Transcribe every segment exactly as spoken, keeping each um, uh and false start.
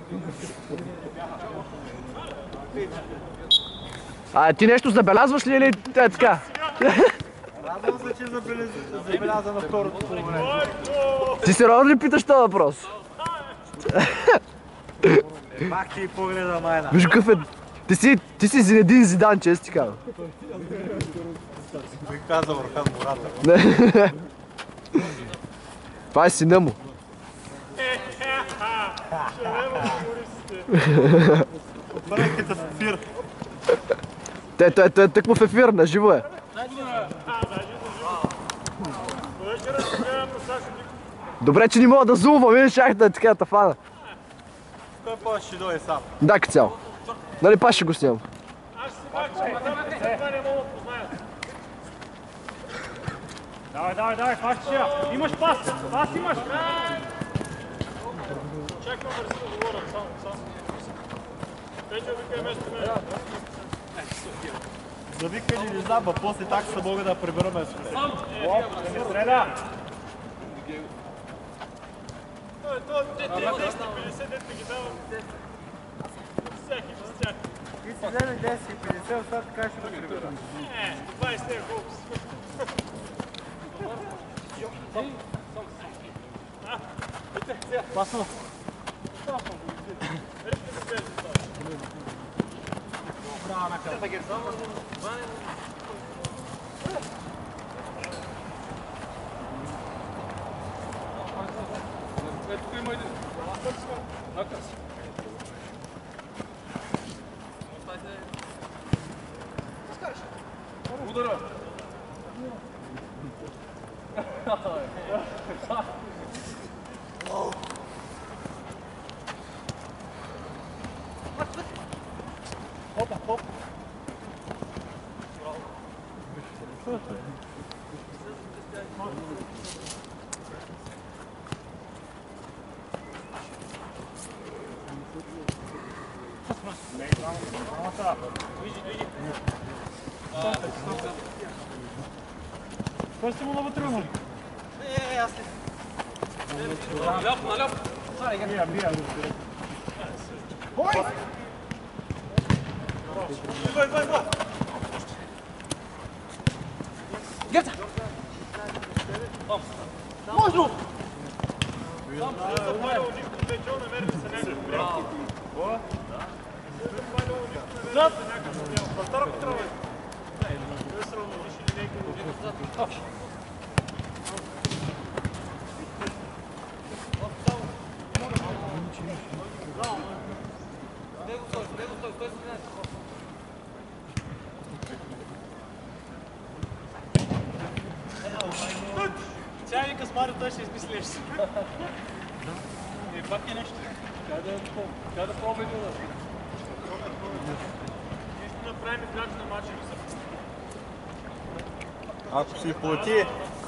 А ти нещо забелязваш ли или е така? Радвам се, че забеляза на второто по време. Ти сериозно ли питаш този въпрос? Пак ти и погледа майна. Виж какъв е... Ти си, ти си Зинедин Зидан, че ти казвам. Той каза Орхан Мурата. Това е сина му. Отбранката в ефир. Те, той, той е тъкмо в ефир, на живо е. Добре, че не мога да зулвам, видиш, шах да е така да фана. Той по ще дойде сам. Да, като цяло. Нали пак ще го снимам. Давай, давай, давай, хващаш я. Имаш пас, пас имаш. Чакам да си говорят, само, само. Петя, викай вместо мен. Завикай ли не знам, а после такса мога да прибера вместо мен. Оп, не среда. То десет петдесет дете ги давам. Всяки, с тях. Ти си вземи десет и петдесет, сега така ще го прибера. Не, двайсет е колко си. Пасно. Ето има един. Накъс. Удара. Хопа, хоп. Кой сте му навътръгнали? Е, аз ли. Наляп, наляп. Бия, бия. Кой? Бой, бой, бой. Герца! Можно! Там се запалил никто, вече он намери да се някакъв приятел. Какво? Се запалил никто, намери да се някакъв приятел. Пастара по трава. Не се равнодиш или някакъв. Тя вика с Марио, той ще измисли нещо. Е, пак е нещо. Тя да пробва и да да. Наистина правим играч на матча. Ако си плати,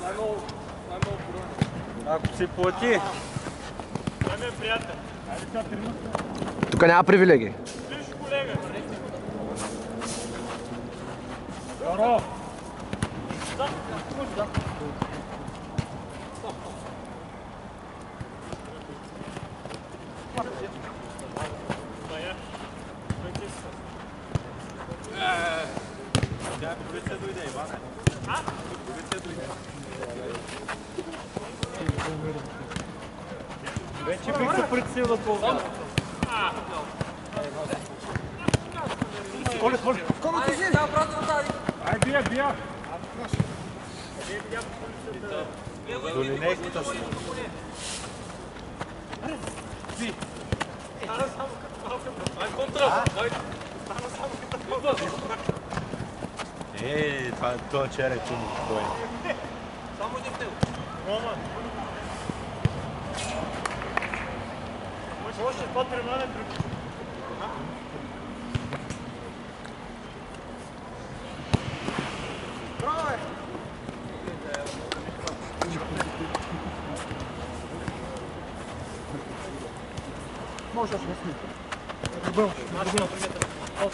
ако си плати, Това ми е приятел. Тук няма привилегии. Виж, колега. Здорово. тя повече дойде, Иване. А? Повече дойде. Вече бих се притесил да ползвам. Коля, Коля. Коля, ти си? Ай, бия, бия. До линейката си. Ай, контра! Дай! Е, това това чере чуми. Кой? Само един тел. Рома. Може още два тренуване други. Браво! Може да се сме. Добър, добър.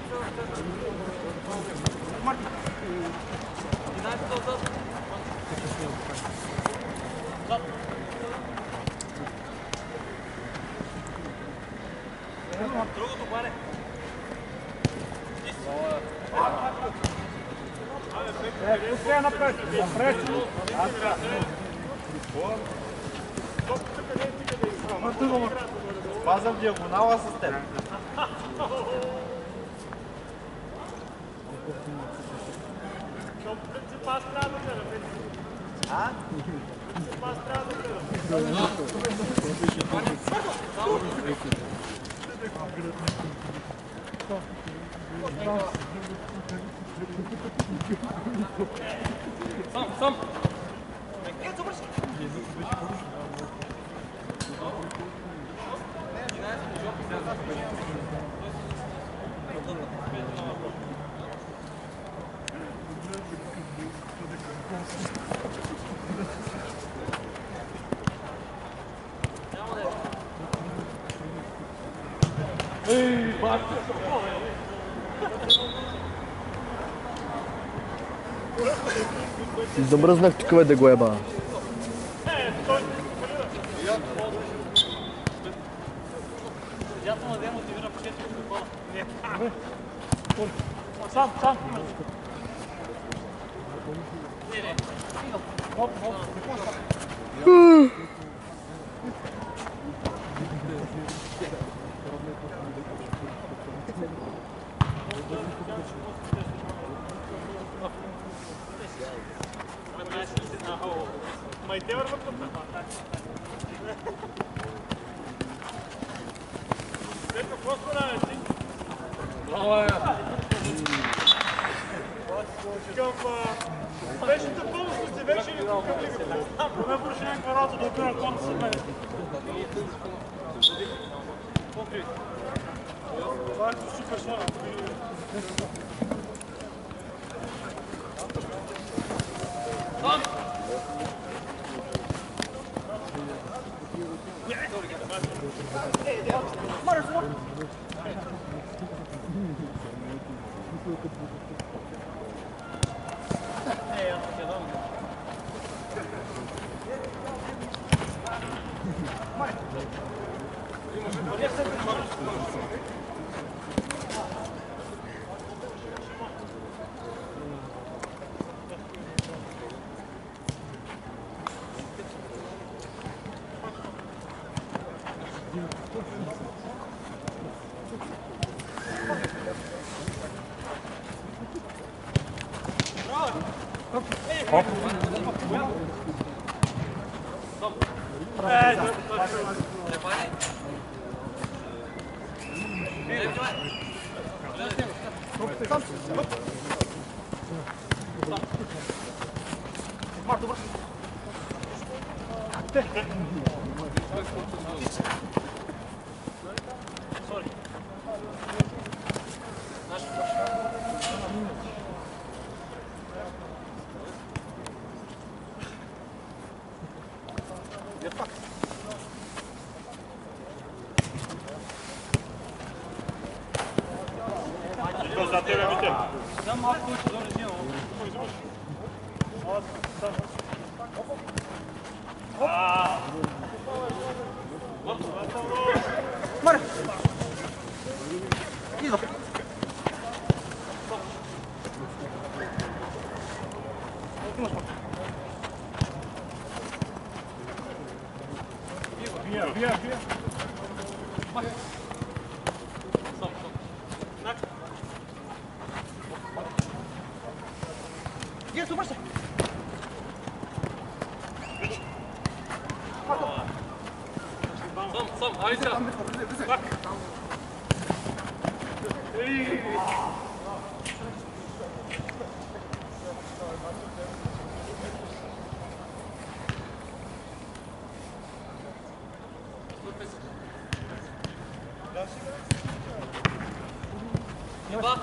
Другото паре. Е, пускай напред, напред. Паза в диагонала с теб. Принципа трябва да гледам. А? Принципа трябва да гледам. Сам, сам. Ей, бати! Замръзнах тук, бе, да го еба. Дятел на ден мотивира по четири футбола. Сам, сам. Не, не. Оп, оп. Май те върват към това. Ето, какво справя си? Към... Беше да пълно си вече или към лига? Не върши някаква работа да опира конта си мене. Покри. Това е супер слава. Там! За тебе, Мите. Дам малко повече долу не взимам. Маре! Идва! Бия, бия, бия! Yes, super. Sam, sam, ajde. Bak. Еба.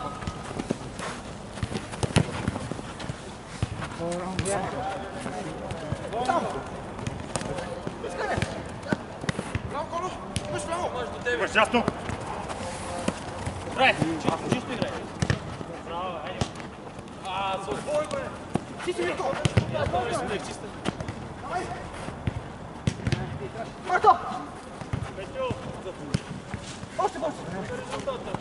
Там! Искане! Браво, Коло! Пуш, браво! Може до тебе. Ясно. Играй, чисто, чисто играй. Браво, айде. А, с отбой, бе. Чисто, Мирко. Чисто. Марто! Петю. Още, още! Резултата.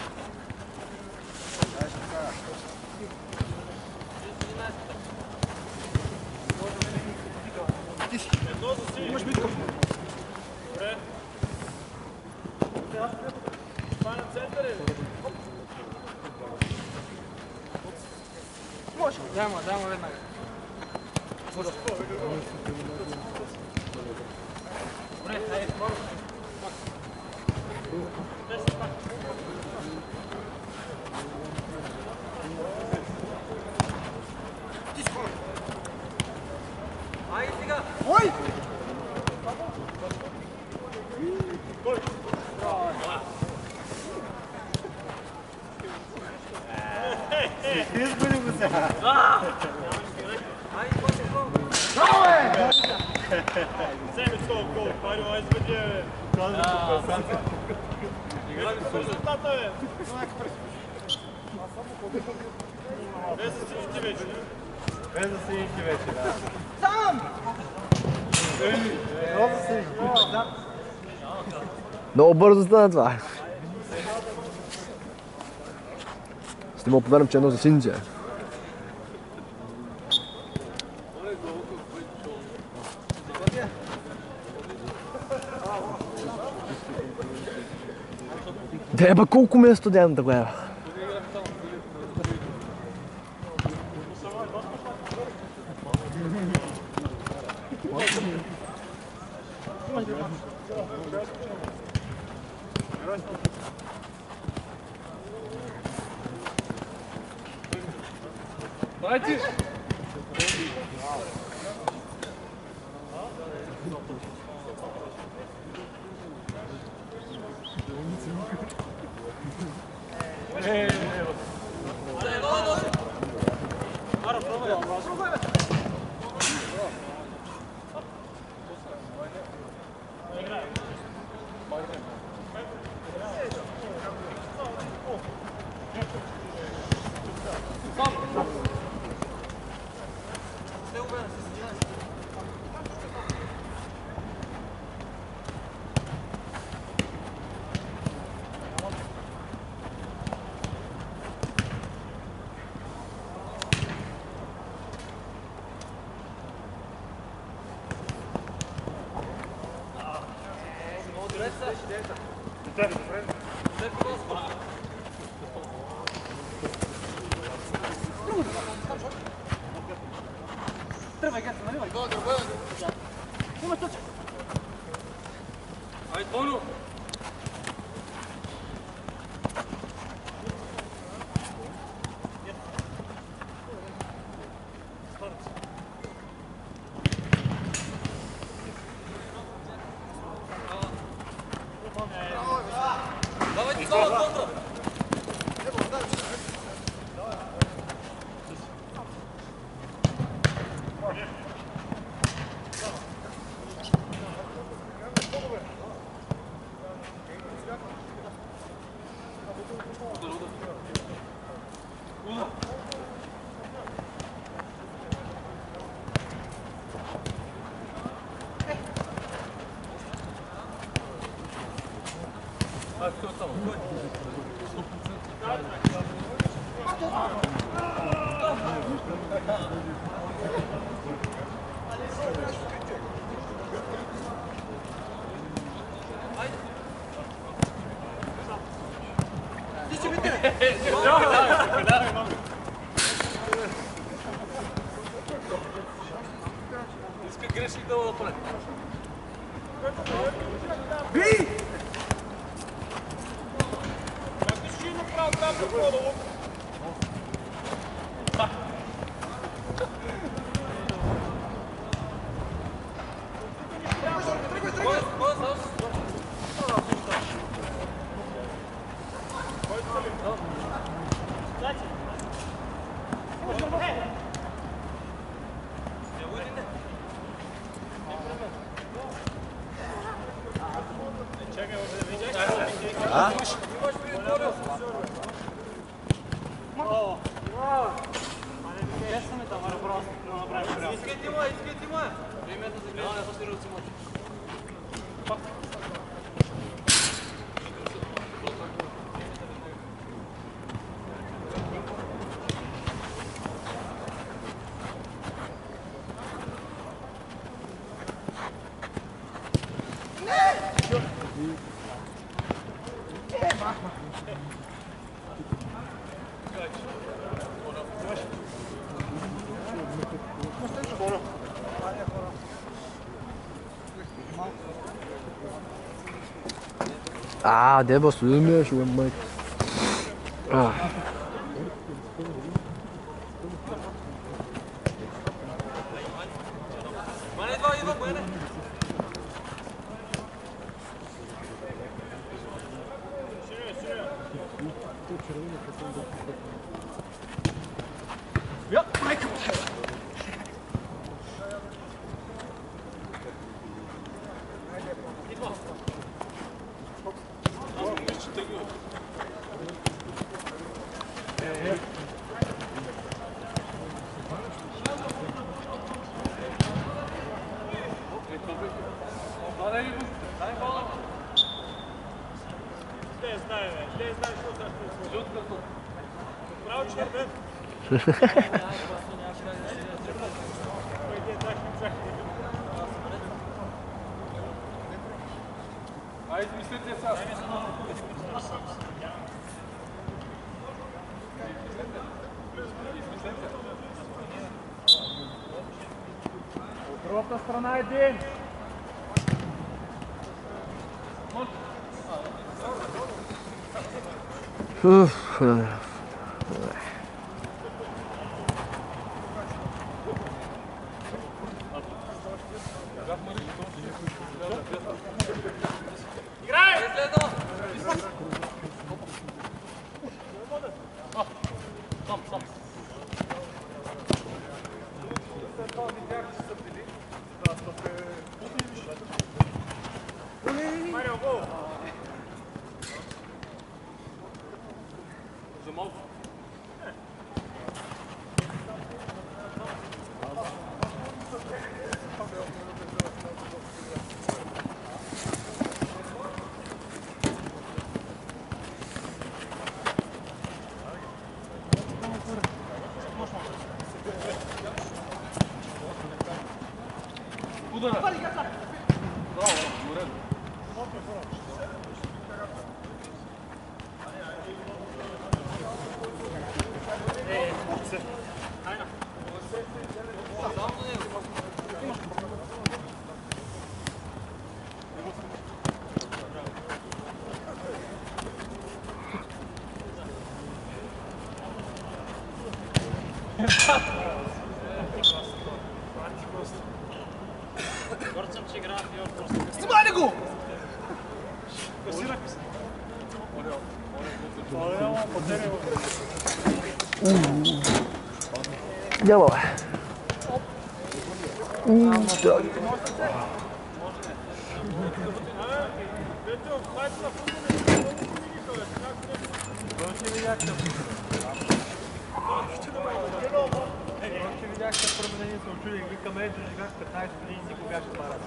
Едно за си. Имаш битка. Добре. Това на център е. Може. Даймо, даймо веднага. Добре, айде. Десет пак. Айде сега! Ой! Изгони го сега! Айде, после гол! Браво, бе! Вземи този гол, Марио, айде бъди, бе. Играли с резултата, бе. Без да сидите вече, не? Без да седите вече, да. Сам! Едно да седите. Много бързо стана това. Ще му повярвам, че едно за Синджа. Деба, колко ми е студента, гледа. Дайте! Тръгвай, Геца, наливай! Има точка! Айде, Тоно! Давайте снова контра! Иска грешник да го направи. Би! Как ти ще направи там да подолу? А? загряване, после ръци мочи. Ah, det var slumme, så mate. Ah. Мане, идва, идва, Бояне. Не знае, бе. Не знае, какво сега ще се случи. Право червен. Айде, измислете сега. От другата страна един. Uff. Марио, гол. За малко. Удара. Браво, добре. Горцам, че играят и от просто. Снимай ли го? Касирахме се. Няма, бе. М, да. Петро, хайде на футбол, не ще видяхте. Ще видяхте променени, се очудих, викам, ето, живях петнайсет години, никога беше това раз.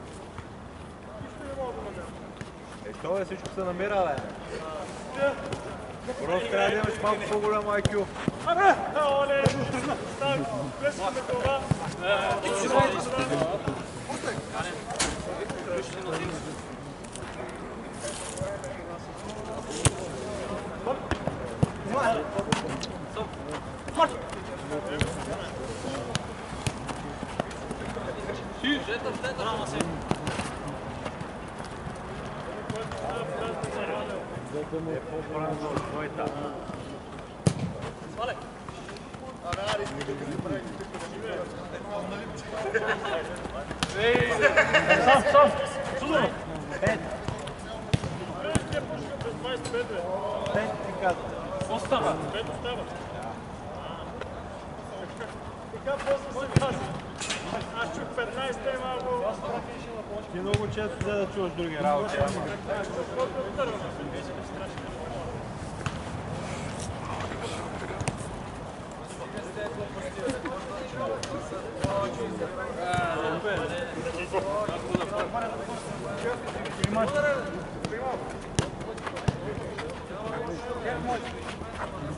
Е, що е, всичко се намира, бе? Просто трябва да имаш малко по-голямо ай кю. Абе! Оле! Стави, плескаме това. Е по-бързо от твоята. Сам, сам! Судоро! Пет! Пет ти казвам. Остава. Пет остава. Така после се казва. Аз чух петнайсет е малко. Ти много често взе да чуваш други работи.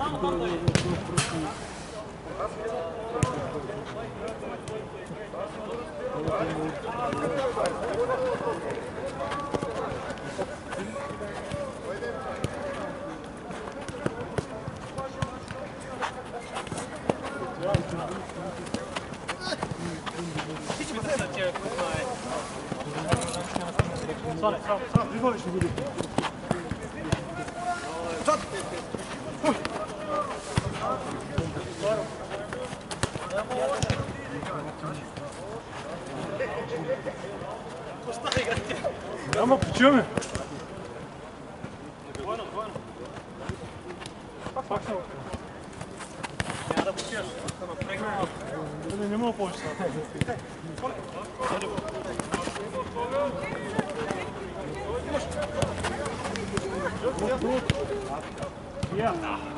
Sale, samo, samo, izvoliš mi ljudi. Ама, почуваме. Двойно, двойно. Пак само. Няма да почиваш. Не, не мога повече сега. Я.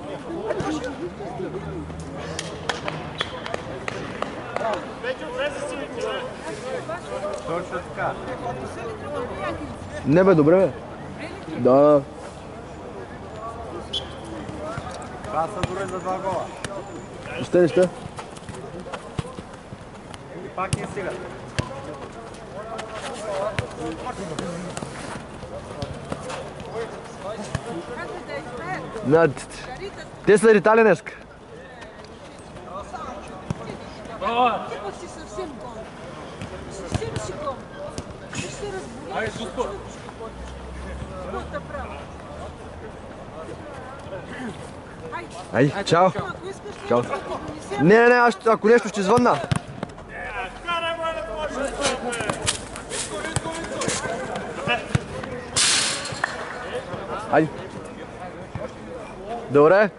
Вече влезе си, бе. Точно така. Не бе, добре бе. Да. Това са дори за два гола. Ще ли ще? И пак не стигат. На, те са ритали днеска. Типа си съвсем гон. Съвсем си гон. Ще се разболее. Айде, супер. Каквото право. Айде. Ай, чао. Ако искаш, Чао. да донесем. Не, не, не, аз ще- ако нещо ще звънна. Карай, моля, да може да стане. Айде. Добре.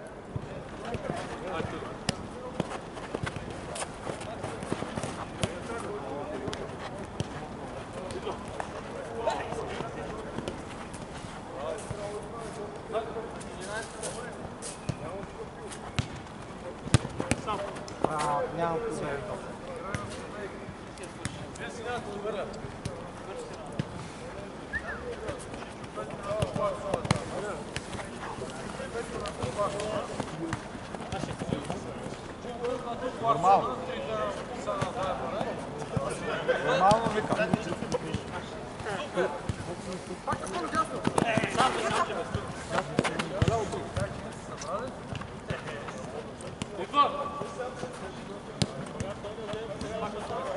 Нямам проблем. Нормално. Нормално викам. Идва!